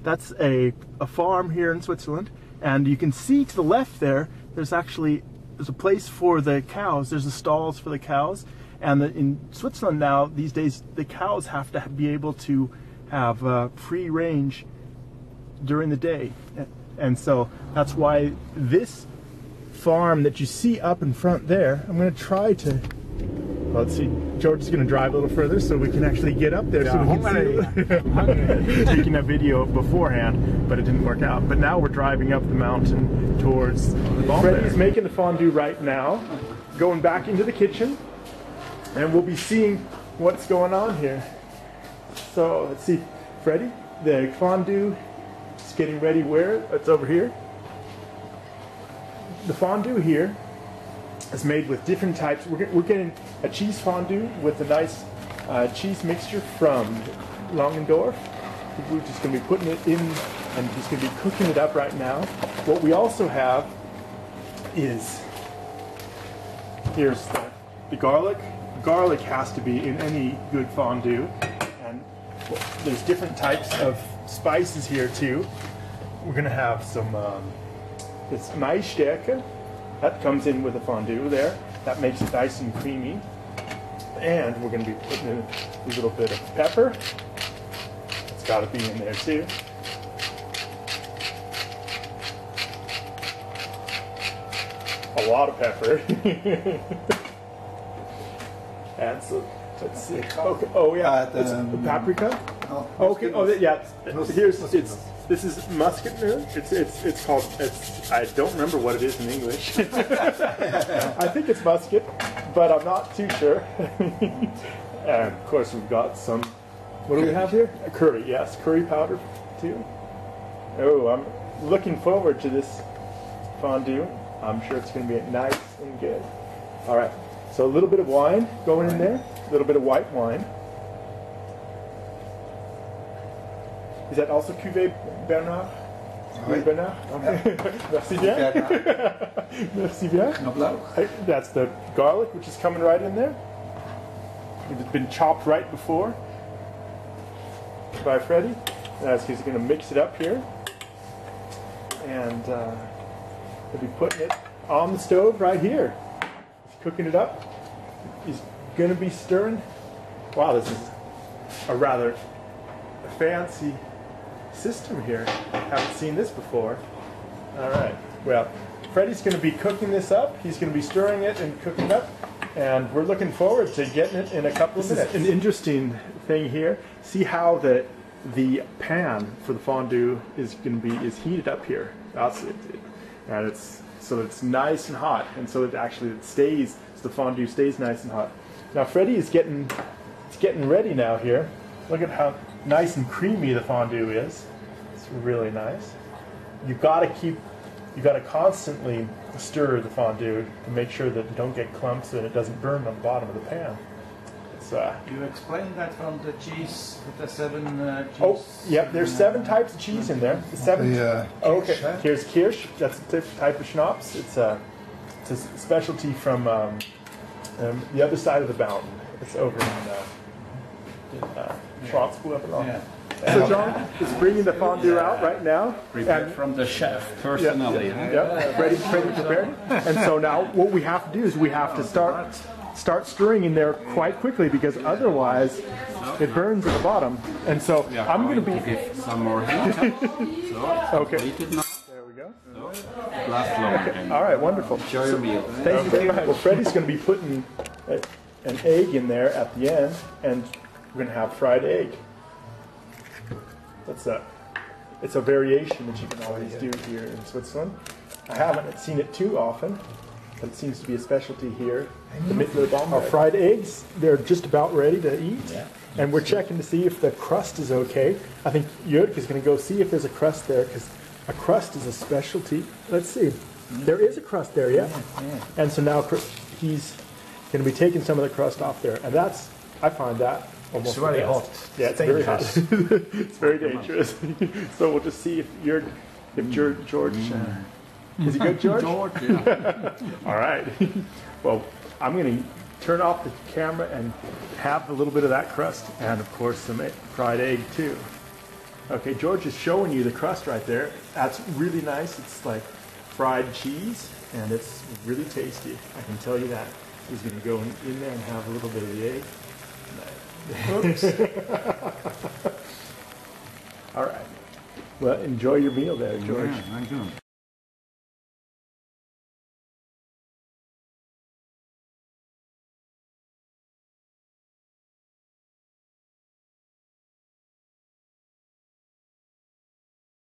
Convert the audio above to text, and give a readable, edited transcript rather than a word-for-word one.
that's a farm here in Switzerland, and you can see to the left there, there's a place for the cows. There's the stalls for the cows, and in Switzerland now, these days, the cows have to be able to have free range during the day, and so that's why this farm that you see up in front there, I'm going to try to, well, let's see, George is going to drive a little further so we can actually get up there, so we can see. Taking a video beforehand, but it didn't work out. But now we're driving up the mountain towards the bomb. Freddie's making the fondue right now, going back into the kitchen, and we'll be seeing what's going on here. So let's see, Freddie, the fondue is getting ready where? It's over here. The fondue here is made with different types. We're getting a cheese fondue with a nice cheese mixture from Langendorf. We're just going to be putting it in and just going to be cooking it up right now. What we also have is, here's the garlic. Garlic has to be in any good fondue. And there's different types of spices here too. We're going to have some it's Maisstärke. That comes in with a fondue there. That makes it nice and creamy. And we're going to be putting in a little bit of pepper. It's got to be in there too. A lot of pepper. And so, let's see. Okay. Oh yeah, it's the paprika. Okay. Oh yeah. This is muscatnuss. It's called. I don't remember what it is in English. I think it's muscat, but I'm not too sure. And of course we've got some. What do we have here? A curry. Yes, curry powder too. Oh, I'm looking forward to this fondue. I'm sure it's going to be nice and good. All right. So a little bit of wine going in there. A little bit of white wine. Is that also Cuvée Bernard? Cuvée Bernard? Okay. Merci bien. Merci bien. That's the garlic, which is coming right in there. It's been chopped right before by Freddie. That's he's going to mix it up here. And he'll be putting it on the stove right here. He's cooking it up. He's going to be stirring. Wow, this is a rather fancy system here. Haven't seen this before. All right. Well, Freddie's going to be cooking this up. He's going to be stirring it and cooking it up, and we're looking forward to getting it in a couple of minutes. An interesting thing here. See how the pan for the fondue is heated up here. That's it. And it's so that it's nice and hot, and so that actually the fondue stays nice and hot. Now Freddie is getting ready now here. Look at how nice and creamy the fondue is. It's really nice. You've got to constantly stir the fondue to make sure that you don't get clumps and it doesn't burn on the bottom of the pan. You explained that from the cheese, the 7 cheese. Oh, yeah, there's 7 types of cheese in there. Okay, here's Kirsch. That's a type of schnapps. It's a specialty from the other side of the mountain. It's over in Schwarzburg. Yeah. So John is bringing the fondue out right now. Prepared from the chef, personally. Yeah, ready prepared. And so now what we have to do is we have to start stirring in there quite quickly, because otherwise it burns at the bottom. And so I'm going to give some more heat. Okay. There we go. Okay. All right, wonderful. Enjoy your meal. Thank you very much. Well, Freddie's going to be putting an egg in there at the end, and we're going to have fried egg. It's a variation that you can always do here in Switzerland. I haven't seen it too often, but it seems to be a specialty here. Our fried eggs, they're just about ready to eat. Yeah. And we're checking to see if the crust is okay. I think Jörg is going to go see if there's a crust there, because a crust is a specialty. Let's see. There is a crust there, yeah? And so now he's going to be taking some of the crust off there. And I find that almost very hot. Yeah, it's very hot. It's very dangerous. So we'll just see if George... is he good, George? George, yeah. All right. Well, I'm going to turn off the camera and have a little bit of that crust, and of course some fried egg too. Okay, George is showing you the crust right there. That's really nice. It's like fried cheese, and it's really tasty. I can tell you that. He's going to go in there and have a little bit of the egg. Oops. All right. Well, enjoy your meal there, George. Yeah, thank you.